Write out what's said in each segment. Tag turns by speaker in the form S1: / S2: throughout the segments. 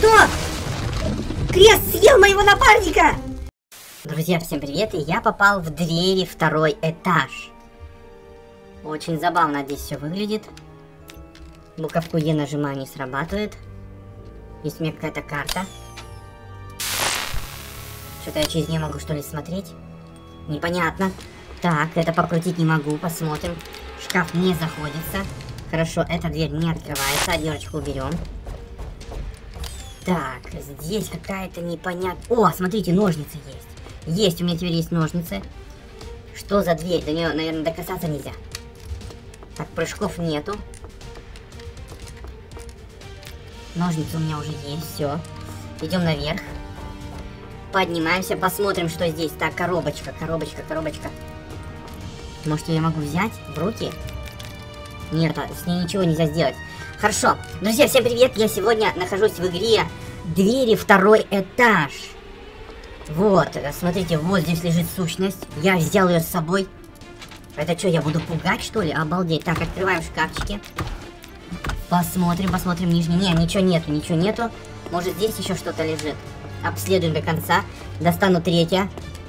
S1: Что? Крест съел моего напарника! Друзья, всем привет, и я попал в двери второй этаж. Очень забавно здесь все выглядит. Буковку Е нажимаю, не срабатывает. Есть у меня какая-то карта. Что-то я через нее могу что ли смотреть? Непонятно. Так, это покрутить не могу, посмотрим. Шкаф не заходится. Хорошо, эта дверь не открывается, одежечку уберем. Так, здесь какая-то непонятная... О, смотрите, ножницы есть. Есть, у меня теперь есть ножницы. Что за дверь? До нее, наверное, докасаться нельзя. Так, прыжков нету. Ножницы у меня уже есть, все. Идем наверх. Поднимаемся, посмотрим, что здесь. Так, коробочка. Может, я могу взять в руки? Нет, с ней ничего нельзя сделать. Хорошо. Друзья, всем привет. Я сегодня нахожусь в игре «Двери второй этаж». Вот, смотрите, вот здесь лежит сущность. Я взял ее с собой. Это что, я буду пугать, что ли? Обалдеть. Так, открываем шкафчики. Посмотрим нижний. Не, ничего нету. Может, здесь еще что-то лежит. Обследуем до конца. Достану третье.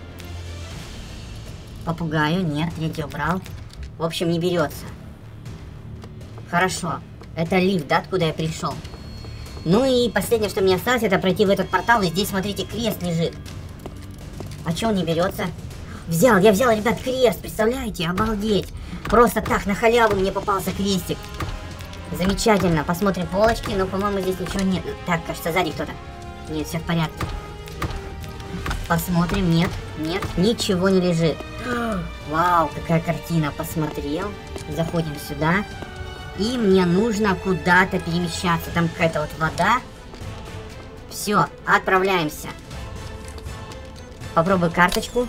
S1: Попугаю. Нет, третье убрал. В общем, не берется. Хорошо. Это лифт, да, откуда я пришел. Ну и последнее, что мне осталось, это пройти в этот портал. И здесь, смотрите, крест лежит. А что он не берется? Я взял, ребят, крест, представляете? Обалдеть. Просто так, на халяву мне попался крестик. Замечательно. Посмотрим полочки, но, по-моему, здесь ничего нет. Так, кажется, сзади кто-то. Нет, все в порядке. Посмотрим, нет, ничего не лежит. Вау, какая картина, посмотрел. Заходим сюда. И мне нужно куда-то перемещаться. Там какая-то вот вода. Все, отправляемся. Попробую карточку.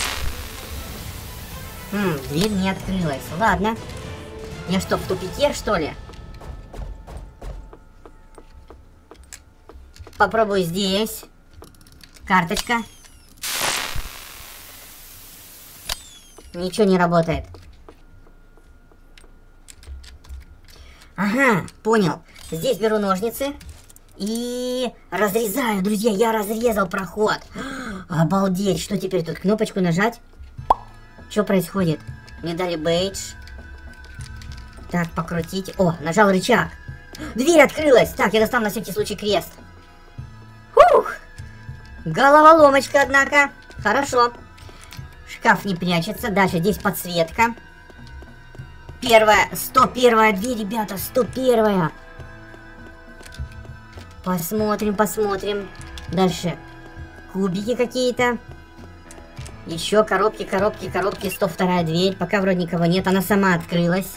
S1: Дверь не открылась. Ладно. Я что, в тупике, что ли? Попробую здесь. Карточка. Ничего не работает. Ага, понял. Здесь беру ножницы и разрезаю, друзья. Я разрезал проход. Обалдеть. Что теперь тут? Кнопочку нажать? Что происходит? Мне дали бейдж. Так, покрутить. О, нажал рычаг. Дверь открылась. Так, я достану на всякий случай крест. Фух. Головоломочка, однако. Хорошо. Шкаф не прячется. Дальше здесь подсветка. 101-я дверь, ребята, 101-я. Посмотрим. Дальше кубики какие-то. Еще коробки, 102-я дверь. Пока вроде никого нет, она сама открылась.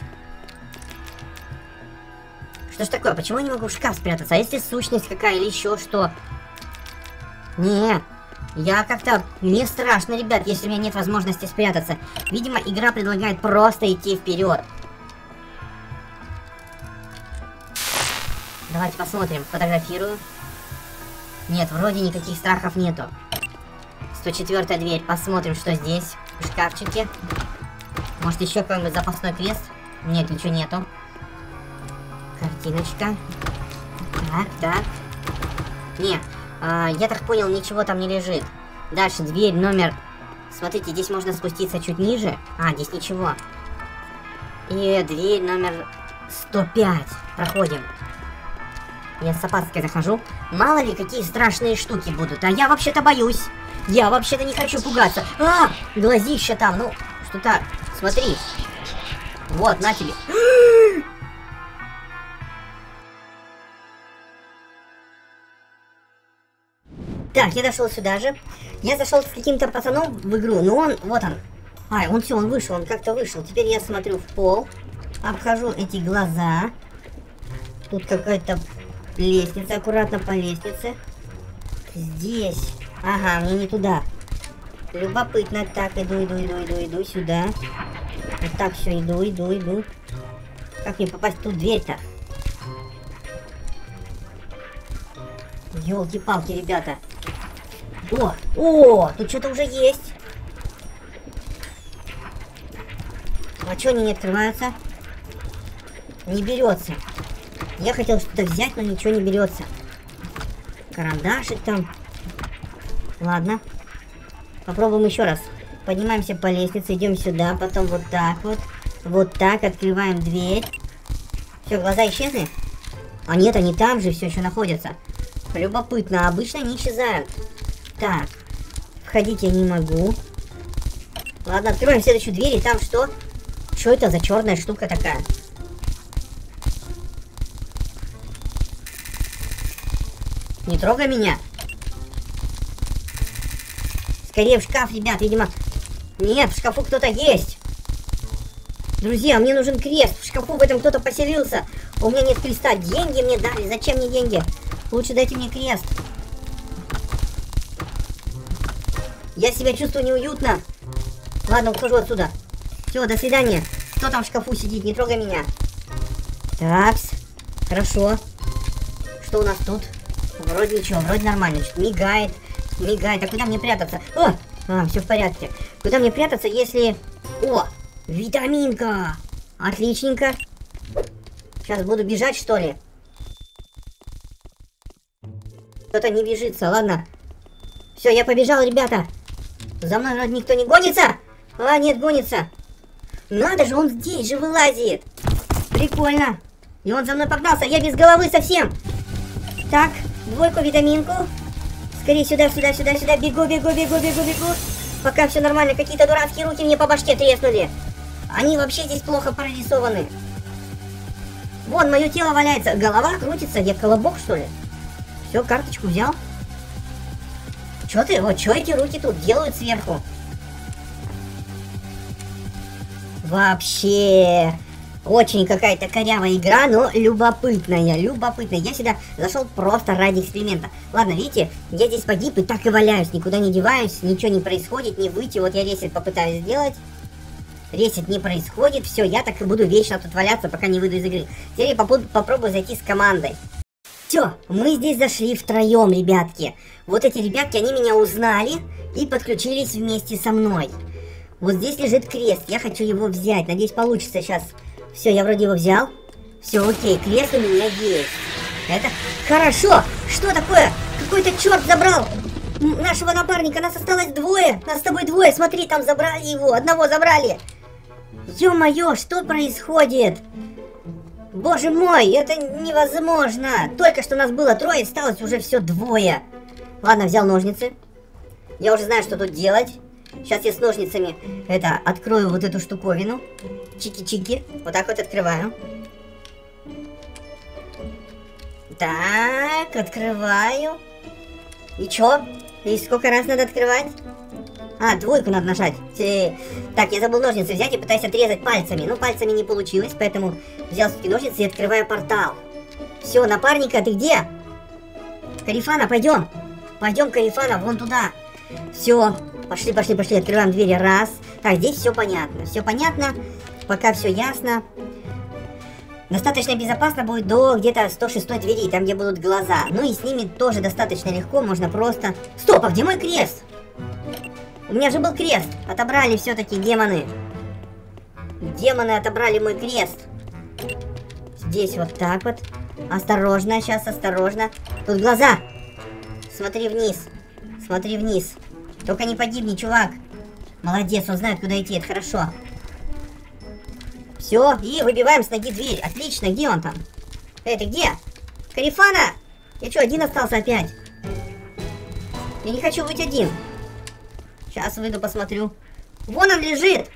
S1: Что ж такое, почему я не могу в шкаф спрятаться? А если сущность какая или еще что? Не, я как-то... Мне страшно, ребят, если у меня нет возможности спрятаться. Видимо, игра предлагает просто идти вперед. Давайте посмотрим, фотографирую. Нет, вроде никаких страхов нету. 104-я дверь, посмотрим, что здесь в шкафчике. Может, еще какой-нибудь запасной крест? Нет, ничего нету. Картиночка. Так. Не, я так понял, ничего там не лежит. Дальше дверь номер... Смотрите, здесь можно спуститься чуть ниже. Здесь ничего. И дверь номер 105. Проходим. Я с опаской захожу. Мало ли, какие страшные штуки будут. А я вообще-то боюсь. Я вообще-то не хочу пугаться. Глазища там. Ну, что-то... Смотри. Вот, на тебе. Так, я дошел сюда же. Я зашел с каким-то пацаном в игру. Но он... Вот он. Он вышел. Он как-то вышел. Теперь я смотрю в пол. Обхожу эти глаза. Тут какая-то... лестница, аккуратно по лестнице. Здесь. Ага, мне не туда. Любопытно. Так, иду сюда. Вот так все, иду. Как мне попасть в ту дверь-то? Ёлки-палки, ребята. О, тут что-то уже есть. А что они не открываются? Не берется. Я хотел что-то взять, но ничего не берется. Карандашик там. Ладно. Попробуем еще раз. Поднимаемся по лестнице, идем сюда, потом вот так вот. Вот так, открываем дверь. Все, глаза исчезли? А нет, они там же все еще находятся. Любопытно, обычно они исчезают. Так, входить я не могу. Ладно, открываем следующую дверь, и там что? Что это за черная штука такая? Не трогай меня. Скорее в шкаф, ребят, видимо. Нет, в шкафу кто-то есть. Друзья, мне нужен крест. В шкафу в этом кто-то поселился. У меня нет креста. Деньги мне дали. Зачем мне деньги? Лучше дайте мне крест. Я себя чувствую неуютно. Ладно, ухожу отсюда. Все, до свидания. Кто там в шкафу сидит? Не трогай меня. Такс. Хорошо. Что у нас тут? Вроде ничего, вроде нормально. Что-то мигает. Мигает. А куда мне прятаться? О! Все в порядке. Куда мне прятаться, если... О! Витаминка! Отличненько. Сейчас буду бежать, что ли? Кто-то не бежится, ладно. Все, я побежал, ребята. За мной вроде никто не гонится. А, нет, гонится. Надо же, он здесь же вылазит. Прикольно. И он за мной погнался, я без головы совсем. Так, двойку, витаминку. Скорее сюда, сюда, сюда, сюда. Бегу, бегу, бегу, бегу, бегу. Пока все нормально. Какие-то дурацкие руки мне по башке треснули. Они вообще здесь плохо прорисованы. Вон, мое тело валяется. Голова крутится. Я колобок, что ли? Все, карточку взял. Че ты? Вот, что эти руки тут делают сверху? Вообще... Очень какая-то корявая игра, но любопытная, любопытная. Я сюда зашел просто ради эксперимента. Ладно, видите, я здесь погиб и так и валяюсь, никуда не деваюсь, ничего не происходит, не выйти. Вот я ресет попытаюсь сделать. Ресет не происходит, все, я так и буду вечно тут валяться, пока не выйду из игры. Теперь я попробую зайти с командой. Все, мы здесь зашли втроем, ребятки. Вот эти ребятки, они меня узнали и подключились вместе со мной. Вот здесь лежит крест, я хочу его взять, надеюсь получится сейчас. Все, я вроде его взял. Все, окей, крест у меня есть. Это хорошо. Что такое? Какой-то черт забрал нашего напарника. Нас осталось двое. Нас с тобой двое. Смотри, там забрали его. Одного забрали. Ё-моё, что происходит? Боже мой, это невозможно. Только что нас было трое, осталось уже все двое. Ладно, взял ножницы. Я уже знаю, что тут делать. Сейчас я с ножницами открою вот эту штуковину. Чики-чики. Вот так вот открываю. Так, открываю. И чё? И сколько раз надо открывать? А, двойку надо нажать. Так, я забыл ножницы взять и пытаюсь отрезать пальцами. Ну, пальцами не получилось, поэтому взял все-таки ножницы и открываю портал. Все, напарника, ты где? Карифана, пойдем. Пойдем, Карифана, вон туда. Все. Пошли, пошли, пошли, открываем двери, раз. Так, здесь все понятно, пока все ясно. Достаточно безопасно будет до где-то 106 двери, там где будут глаза. Ну и с ними тоже достаточно легко, можно просто... Стоп, а где мой крест? У меня же был крест, отобрали все-таки демоны. Демоны отобрали мой крест. Здесь вот так вот. Осторожно, сейчас осторожно. Тут глаза. Смотри вниз, смотри вниз. Только не погибни, чувак. Молодец, он знает, куда идти, это хорошо. Все, и выбиваем с ноги дверь. Отлично, где он там? Эй, ты где? Карифана! Я что, один остался опять? Я не хочу быть один. Сейчас выйду, посмотрю. Вон он лежит!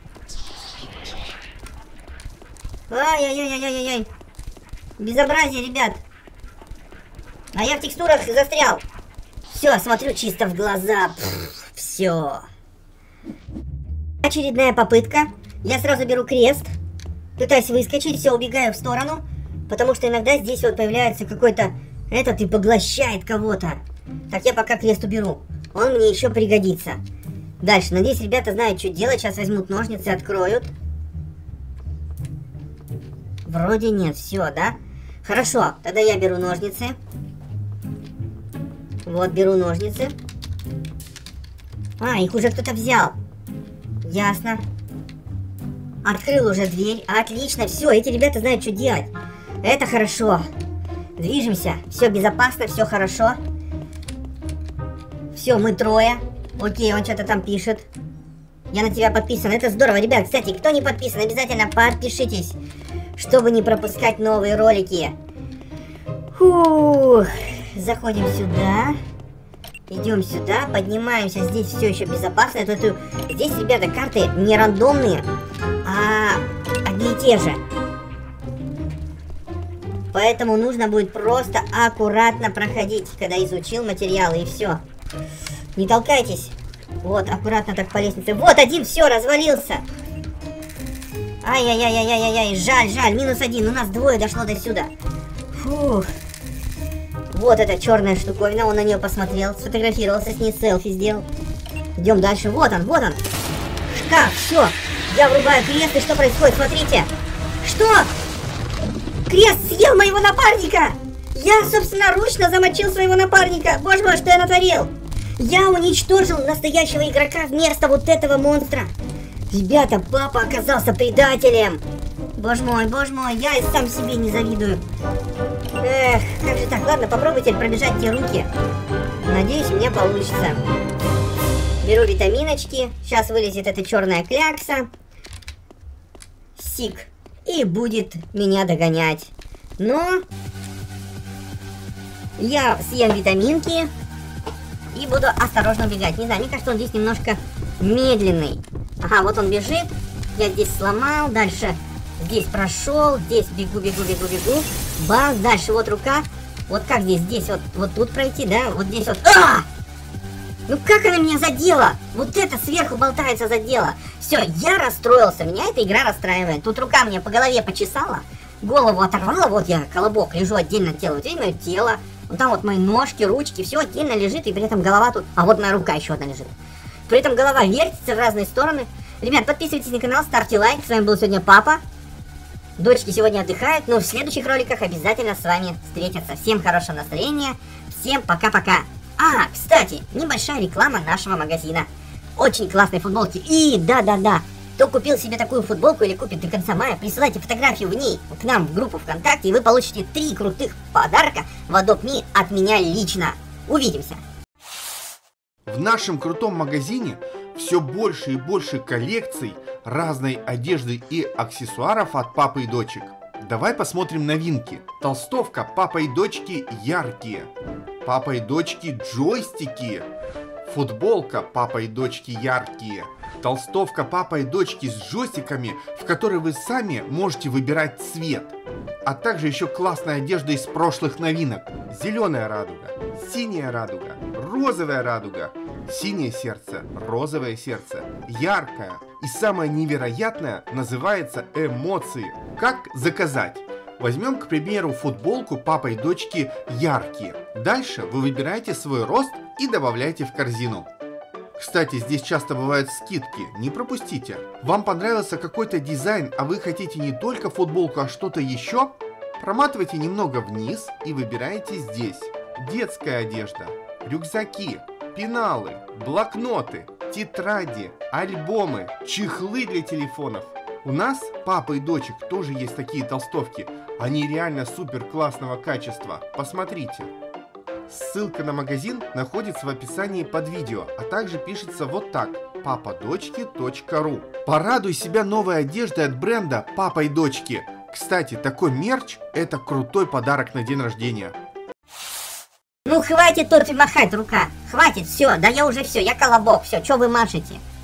S1: Ай-яй-яй-яй-яй-яй. Безобразие, ребят. А я в текстурах застрял. Все, смотрю чисто в глаза. Все. Очередная попытка. Я сразу беру крест. Пытаюсь выскочить, все, убегаю в сторону. Потому что иногда здесь вот появляется какой-то... Этот и поглощает кого-то. Так, я пока крест уберу. Он мне еще пригодится. Дальше, надеюсь, ребята знают, что делать. Сейчас возьмут ножницы, откроют. Вроде нет, все, да? Хорошо, тогда я беру ножницы. Вот, беру ножницы. А, их уже кто-то взял. Ясно. Открыл уже дверь. Отлично, все, эти ребята знают, что делать. Это хорошо. Движемся. Все безопасно, все хорошо. Все, мы трое. Окей, он что-то там пишет. Я на тебя подписан. Это здорово, ребят. Кстати, кто не подписан, обязательно подпишитесь, чтобы не пропускать новые ролики. Фух. Заходим сюда. Идем сюда, поднимаемся. Здесь все еще безопасно. Здесь, ребята, карты не рандомные, а одни и те же. Поэтому нужно будет просто аккуратно проходить, когда изучил материалы, и все. Не толкайтесь. Вот, аккуратно так по лестнице. Вот один, все, развалился. Ай-яй-яй-яй-яй-яй, жаль, -1. У нас двое дошло до сюда. Фух. Вот эта черная штуковина, он на нее посмотрел, сфотографировался с ней, селфи сделал. Идем дальше, вот он. Шкаф, все. Я врубаю крест, и что происходит, смотрите. Что? Крест съел моего напарника! Я собственноручно замочил своего напарника. Боже мой, что я натворил? Я уничтожил настоящего игрока вместо вот этого монстра. Ребята, папа оказался предателем. Боже мой, я и сам себе не завидую. Эх, как же так? Ладно, попробуйте пробежать те руки. Надеюсь, у меня получится. Беру витаминочки. Сейчас вылезет эта черная клякса. Сик. И будет меня догонять. Но я съем витаминки и буду осторожно убегать. Не знаю, мне кажется, он здесь немножко медленный. Ага, вот он бежит. Я здесь сломал. Дальше здесь прошел. Здесь бегу. Бац, дальше вот рука. Вот как здесь? Здесь вот тут пройти, да? Вот здесь вот. А! Ну как она меня задела? Вот это сверху болтается задела. Все, я расстроился. Меня эта игра расстраивает. Тут рука мне по голове почесала. Голову оторвала. Вот я, колобок, лежу отдельно от тела. Вот здесь мое тело. Вот там вот мои ножки, ручки. Все отдельно лежит. И при этом голова тут. А вот моя рука еще одна лежит. При этом голова вертится в разные стороны. Ребят, подписывайтесь на канал, ставьте лайк. С вами был сегодня папа. Дочки сегодня отдыхают. Но в следующих роликах обязательно с вами встретятся. Всем хорошего настроения. Всем пока-пока. А, кстати, небольшая реклама нашего магазина. Очень классные футболки. И да-да-да, кто купил себе такую футболку или купит до конца мая, присылайте фотографию в ней к нам в группу ВКонтакте, и вы получите 3 крутых подарка в Adopt Me от меня лично. Увидимся!
S2: В нашем крутом магазине все больше и больше коллекций разной одежды и аксессуаров от папы и дочек. Давай посмотрим новинки. Толстовка папа и дочки яркие. Папа и дочки джойстики. Футболка папа и дочки яркие. Толстовка папа и дочки с джойстиками, в которой вы сами можете выбирать цвет. А также еще классная одежда из прошлых новинок. Зеленая радуга, синяя радуга, розовая радуга, синее сердце, розовое сердце, яркое. И самое невероятное называется эмоции. Как заказать? Возьмем, к примеру, футболку папа и дочки яркие. Дальше вы выбираете свой рост и добавляете в корзину. Кстати, здесь часто бывают скидки, не пропустите. Вам понравился какой-то дизайн, а вы хотите не только футболку, а что-то еще? Проматывайте немного вниз и выбираете здесь. Детская одежда, рюкзаки, пеналы, блокноты, тетради, альбомы, чехлы для телефонов. У нас, папа и дочек, тоже есть такие толстовки. Они реально супер классного качества. Посмотрите. Ссылка на магазин находится в описании под видео, а также пишется вот так: papadочки.ru. Порадуй себя новой одеждой от бренда папа и дочки. Кстати, такой мерч — это крутой подарок на день рождения.
S1: Ну хватит тут махать рука. Хватит, все, да я уже все, я колобок, все, что вы машете?